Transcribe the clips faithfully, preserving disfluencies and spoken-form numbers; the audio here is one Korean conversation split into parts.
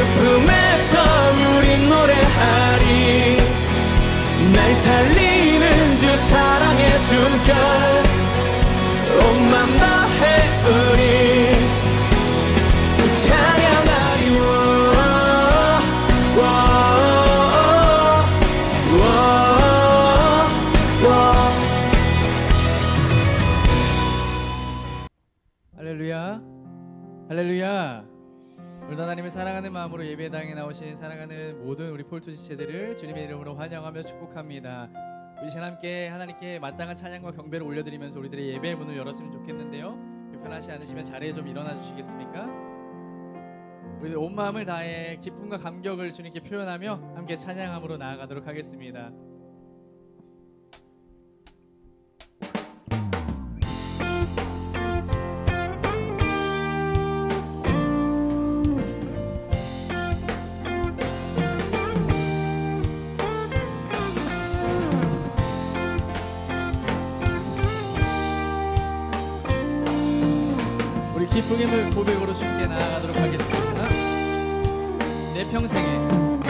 기쁨에서 우린 노래하리. 날 살리는 주 사랑의 숨결 온 맘 다해 우리 찬양하리. 할렐루야, 할렐루야. 오늘도 하나님을 사랑하는 마음으로 예배당에 나오신 사랑하는 모든 우리 폴투 지체들을 주님의 이름으로 환영하며 축복합니다. 우리 시간 함께 하나님께 마땅한 찬양과 경배를 올려드리면서 우리들의 예배의 문을 열었으면 좋겠는데요, 편하지 않으시면 자리에 좀 일어나 주시겠습니까? 우리들 온 마음을 다해 기쁨과 감격을 주님께 표현하며 함께 찬양함으로 나아가도록 하겠습니다. 기쁨의 고백으로 주님께 나아가도록 하겠습니다. 내 평생에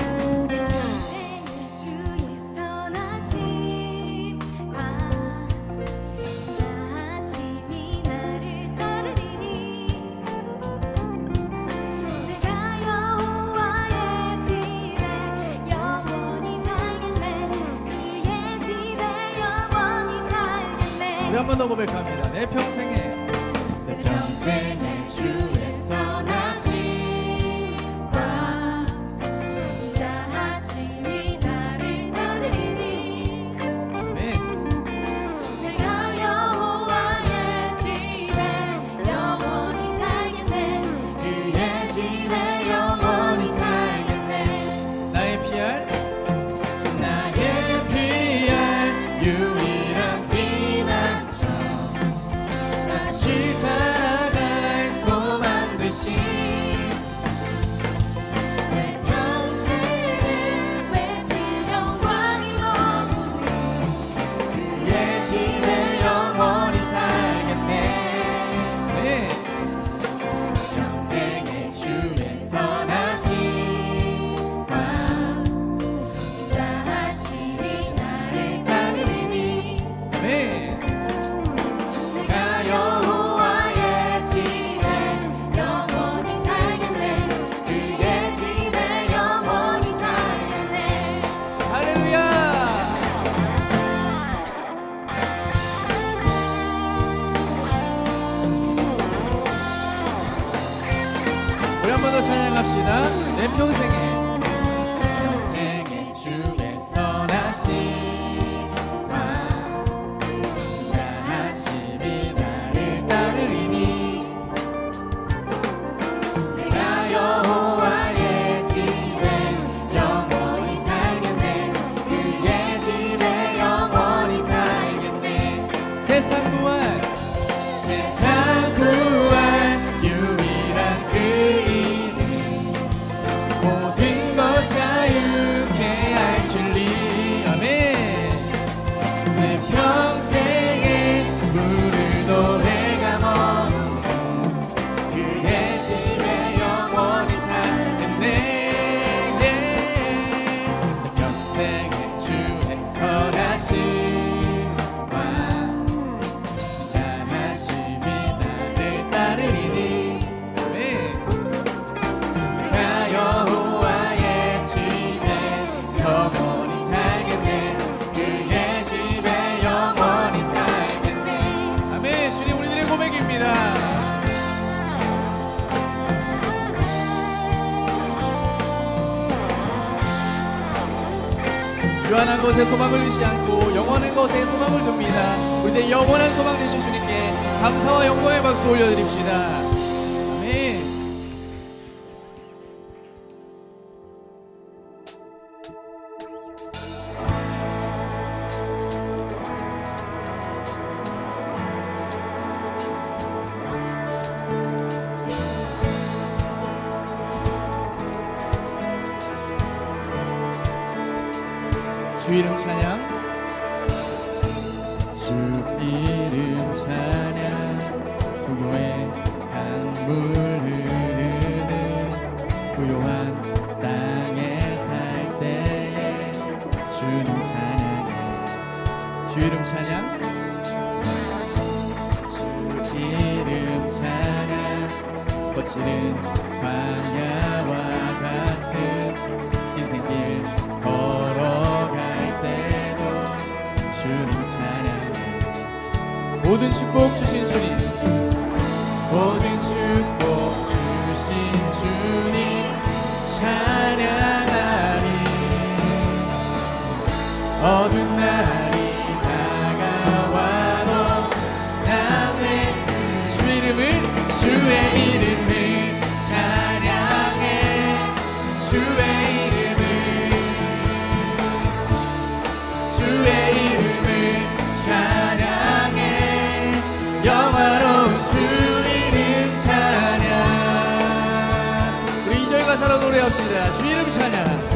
우리 한 번 더 고백합니다. 내 평생에 내 평생에 주의 선하심과 인자하심이 나를 따르니 내가 여호와의 집에 영원히 살겠네. 그의 집에 영원히 살겠네. 나의 피할 나의 피할 유일한 피난처 다시 살아갈 소망 되신 내 평생을 외칠 영광이 머무는 그의 집에 영원히 살겠네. 네. 평생의 주의 선하심과 인자하심이 나를 따르니 네. 내가 여호와의 집에 영원히 살겠네. 그의 집에 영원히 살겠네. 할렐루야. 우리 한 번 더 찬양합시다. 내 평생에 평생의 주의 선하심과 인자하심이 나를 따르리니 내가 여호와의 집에 영원히 살겠네. 그의 집에 영원히 살겠네. 세상 구할 세상 구할 유일한 그 이름 모든 것 자유케 할 진리. 아멘. 내 평생에 부를 노래가 머무는 그의 집에 영원히 살겠네. 내 평생에 주의 선하심과 인자하심이 나를 따르리니 내가 여호와의 집에 영원히 살겠네. 그의 집에 영원히 살겠네. 아멘. 주님 우리들의 고백입니다. 유한한 것에 소망을 두지 않고 영원한 것에 소망을 둡니다. 우리의 영원한 소망 되신 주님께 감사와 영광의 박수 올려드립시다. 아멘. 주 이름 찬양. 주 이름 찬양. 부고의 강물 흐르는 고요한 이름 찬양. 주 이름 찬양. 거칠은 광야와 같은 인생길 걸어갈 때도 주님 찬양해. 모든 축복 주신 주님, 모든 축복 주신 주님 찬양하리. 어두운 날이 다가와도 남의 주 이름을, 주의 이름을 찬양해. 주의 이름을, 주의 이름을 찬양해. 영화로운 주 이름 찬양. 우리 이 절 가사로 노래합시다. 주 이름 찬양.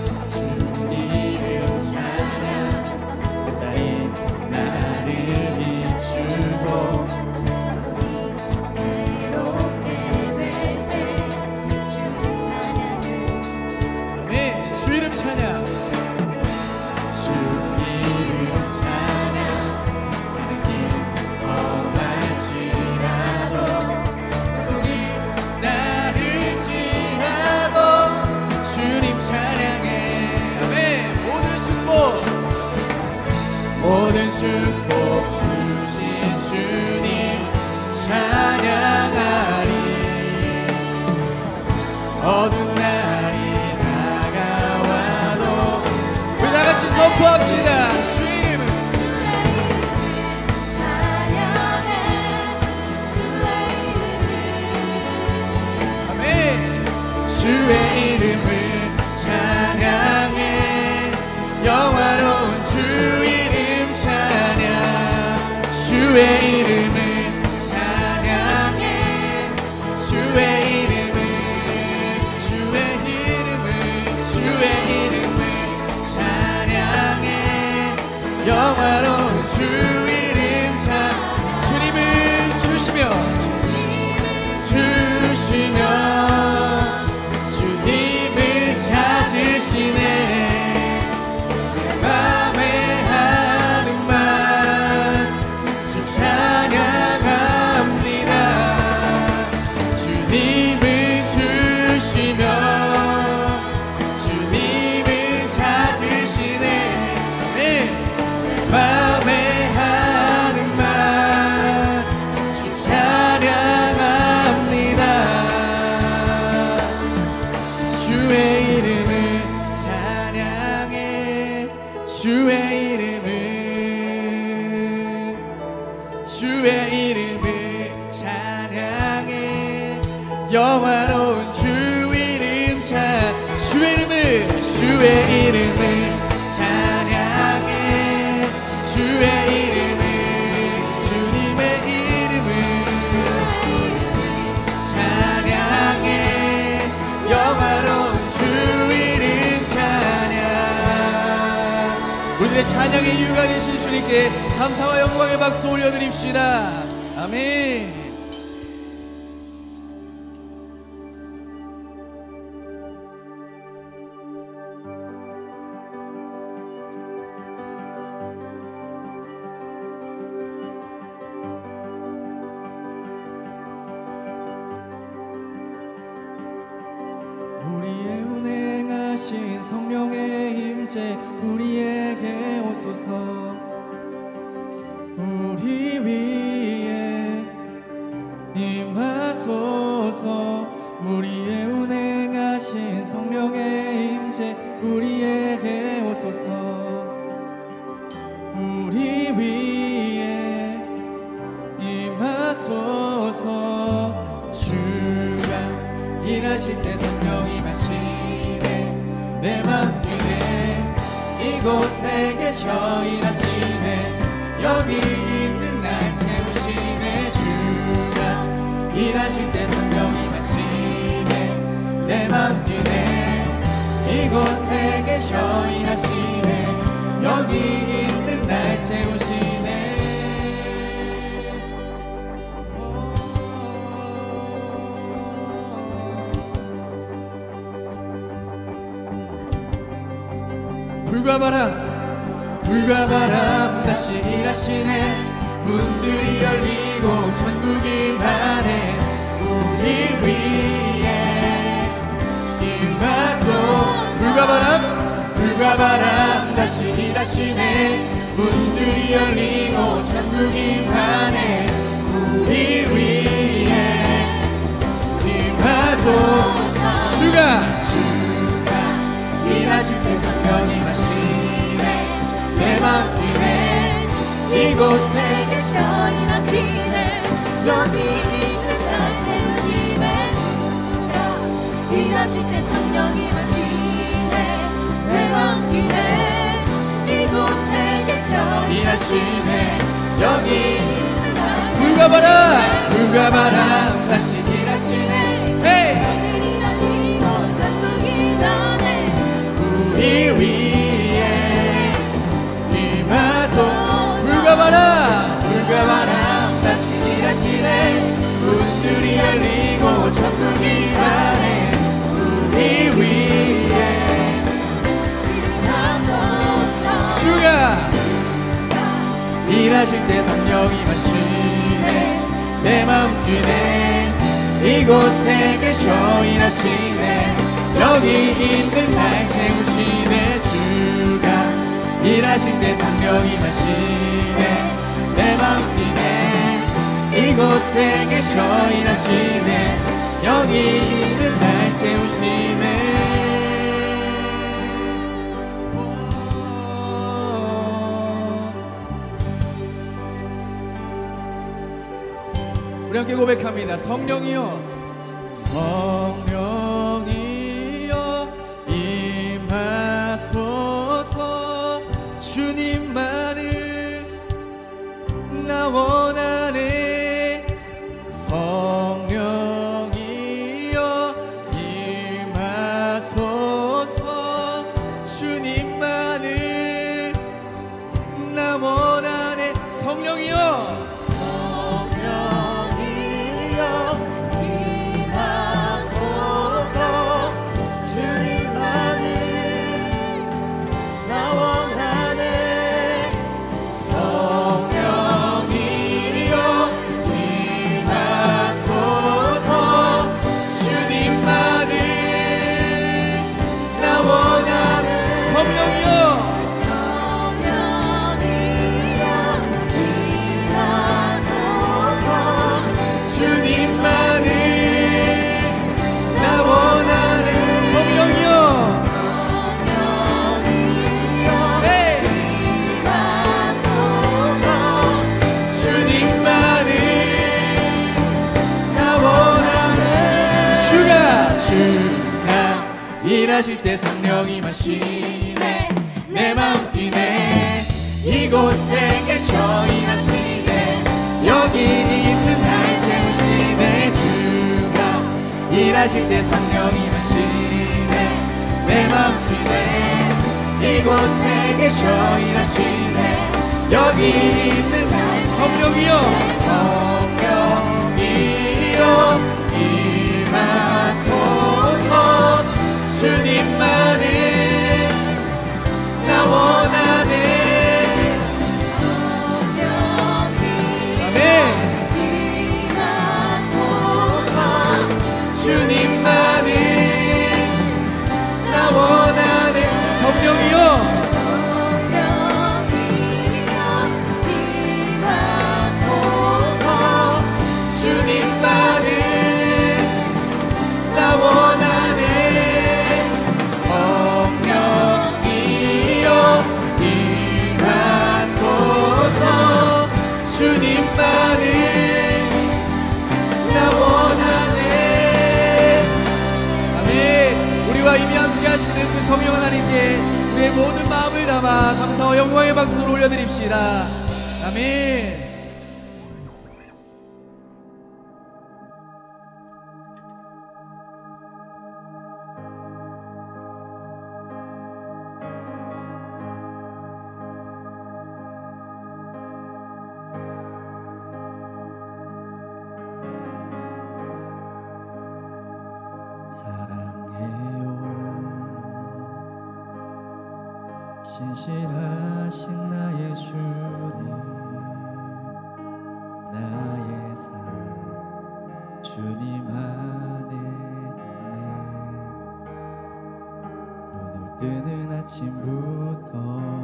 모든 축복 주신 주님 찬양하리. 어두운 날이 다가와도 우리 다같이 선포합시다. 주 이름은 찬양해. 아멘. 주의 이름을 찬양해. 영화로운 주 이름 찬양. 주의 이름을 찬양해. 주의 이름을, 주의 이름을, 주의 이름을 찬양해. 영화로운 주 이름 찬양. 주님을 주시며 주시며 주님을 찾으시네. 마음에 하는 말 주 찬양합니다. 주의 이름을 찬양해. 주의 이름을, 주의 이름을 찬양해. 영화로운 주 이름 찬. 주의 이름을, 주의 이름을 찬양해. 주의 이름을, 주님의 이름을 찬양해. 영화로운 주 이름 찬양. 우리들의 찬양의 이유가 되신 주님께 감사와 영광의 박수 올려드립시다. 아멘. 우리의 운행하신 성령의 임재 우리에게 오소서. 우리 위에 임하소서. 우리의 운행하신 성령의 임재 우리에게 오소서. 우리 위에 임하소서. 주가 일하실 때 성령이 마시네. 내 맘 뛰네. 이곳에 계셔 일하시네. 여기 있는 날 채우시네. 주가 일하실 때 성령이 마시네. 내 맘 뛰네. 이곳에 계셔 일하시네. 여기 있는 날 채우시네. 불과 바람 불과 바람 다시 일하시네. 문들이 열리고 천국이 임하네. 우리 위에 임하소. 불과 바람 불과 바람 다시 일하시네. 문들이 열리고 천국이 임하네. 우리 위에 임하소. 주가 주가 일하실 때 성령이 임하시네. 내 맘 뛰네. 이곳에 계셔 일하시네. 여기 있는 날 채우시네. 주가 일하실 때 성령이 임하시네. 내 맘 뛰네. 이곳에 계셔 일하시네. 여기 있는 날 불과 바람 불과 바람 다시 일하시네. 헤이 우리 위에 임하소. 불과 바람 불과 바람 다시 일하시네. 문들이 열리고 천국이 임하네. 우리 위에 임하소. 주가 일하실 때 성령이 임하시네. 내 마음 뛰네. 이곳에 계셔 일하시네. 여기 있는 날 채우시네. 주가 일하실 때 성령이 임하시네. 내 맘 뛰네. 이곳에 계셔 일하시네. 여기 있는 날 채우시네. 우리 함께 고백합니다. 성령이여 성령이여 임하소서. 주님만을 나 원하네. 성령이여 임하소서. 주님만을 나 원하네. 성령이여 일하실 때 성령이 임하시네. 내 마음 뛰네. 이곳에 계셔 일하시네. 여기 있는 날 채우시네. 주가 일하실 때 성령이 임하시네. 내 마음 뛰네. 이곳에 계셔 일하시네. 여기 있는 날 성령이여 성령이여 임하소서. 주님만을 나 원하네. 아멘. 주님만을 나 원하네. 성령이여 주님만을 나 원하네. 성령이여 임하소서. 주님만을 나 원하네. 아멘. 우리와 이미 함께 하시는 그 성령 하나님께 우리의 모든 마음을 담아 감사와 영광의 박수를 올려드립시다. 아멘. 사랑해요 신실하신 나의 주님, 나의 삶 주님 안에 있네. 눈을 뜨는 아침부터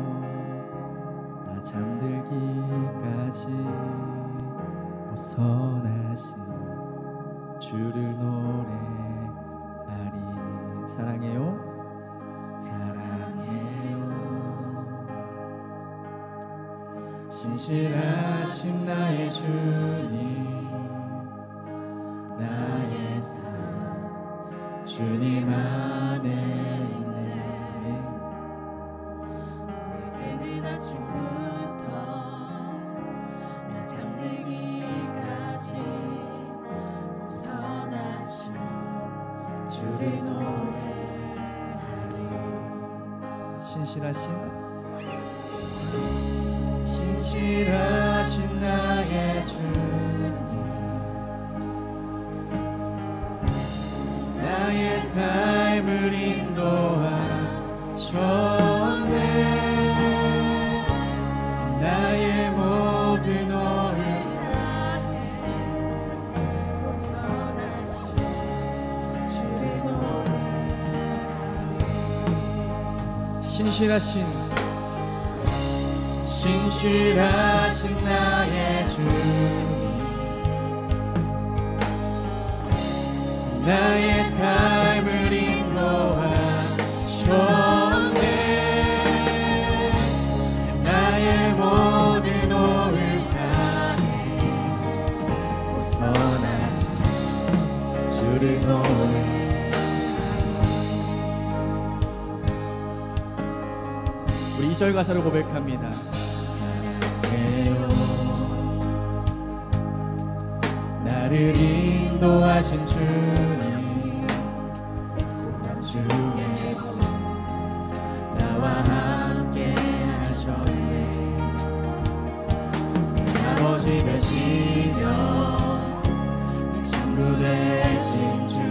나 잠들기까지 벗어나신 주를 노래하리. 사랑해요, 사랑해요. 신실하신 나의 주님, 나의 삶 주님 안에 있네. 눈을 뜨는 아침부터 나 잠들기까지 벗어나신 주를 노래하리. 신실하신 신실하신 나의 주님, 나의 삶을 인도하셨네. 나의 모든 오늘 벗어나신 주를 노래하리. 신실하신 신실하신 나의 주님, 나의 삶을 인도하셨네. 나의 모든 오을까지 벗어나신 주를 노래하리. 우리 이 절 가사로 고백합니다. 나를 인도하신 주님, 고난 중에 나와 함께 하셨네. 아버지 되시며 친구 되신 주,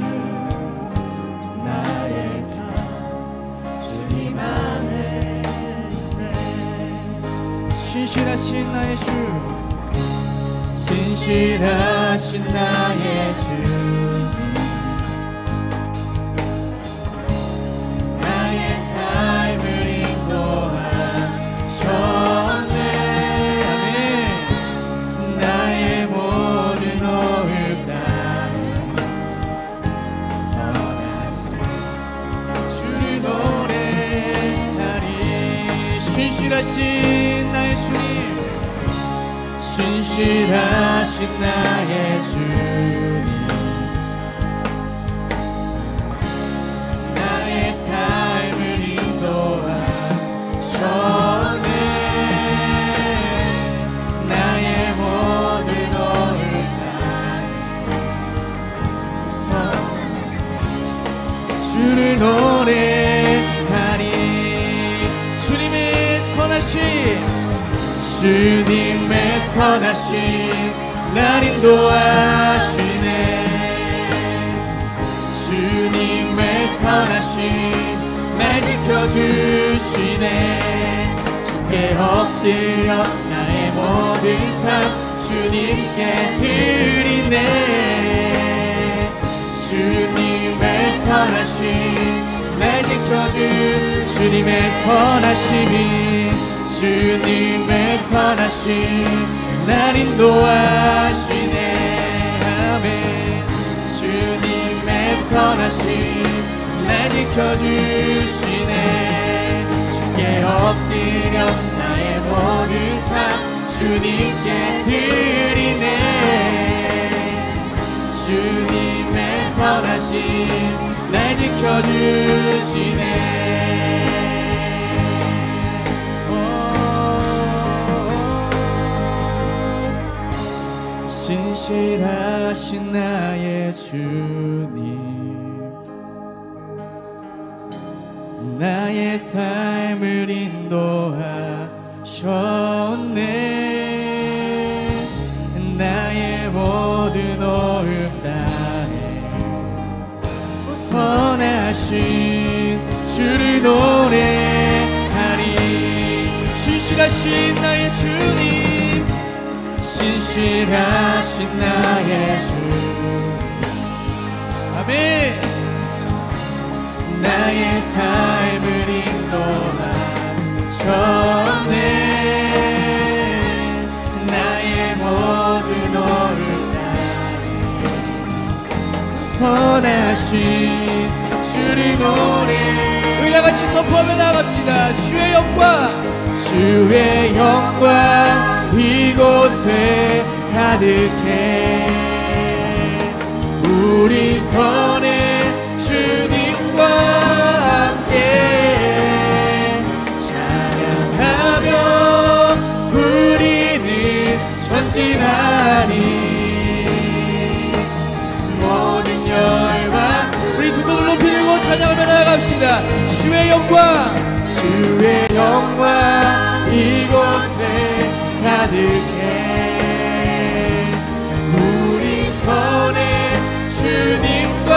나의 삶 주님 안에 신실하신 나의 주, 신실하신 나의 주님, 나의 삶을 인도하셨네. 아멘. 나의 모든 오을 땅에 선하신 주를 노래하리. 신실하신 나의 주님, 신실하신 나의 주님, 나의 삶을 인도하셨네. 나의 모든 오을 땅에 선하신 주를 노래하리. 주님의 선하신 주님의 선하신 날 인도하시네. 주님의 선하신 날 지켜주시네. 주께 엎드려 나의 모든 삶 주님께 드리네. 주님의 선하신 날 지켜주 주님의 선하심이, 주님의 선하심 날 인도하시네. 아멘. 주님의 선하심 날 지켜주시네. 주께 엎드려 나의 모든 삶 주님께 드리네. 주님의 선하심 날 지켜주시네. 신실하신 나의 주님, 나의 삶을 인도하셨네. 나의 모든 어음 땅에 선하신 주를 노래하리. 신실하신 나의 주님, 신실하신 나의 주. 아멘. 나의 삶을 인도하셨네. 나의 모든 오를 따르네. 선하신 주를 노래. 우리 다같이 선포하며 나갑시다. 주의 영광, 주의 영광 이곳에 가득해. 우리 선에 주님과 함께 찬양하며 우리는 전진하니. 모든 열방 우리 두 손을 높이 들고 찬양하며 나갑시다. 주의 영광, 주의 영광 이곳에 가득해. 우리 선에 주님과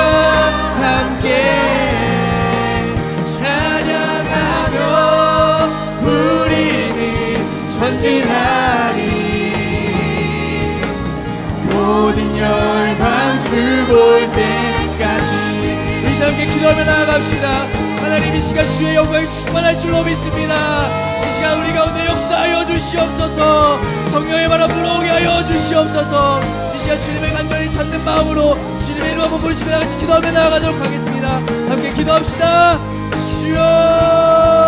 함께 찬양하며 우리는 전진하리. 모든 열방 주 볼 때까지. 우리 함께 기도하며 나아갑시다. 하나님, 이 시간 주의 영광이 충만할 줄로 믿습니다. 이 시간 우리 가운데 역사하여 주시옵소서. 성령의 바람 불어오게 하여 주시옵소서. 이 시간 주님의 간절히 찾는 마음으로 주님의 이름 한번 부르시며 다같이 기도하며 나아가도록 하겠습니다. 함께 기도합시다. 주여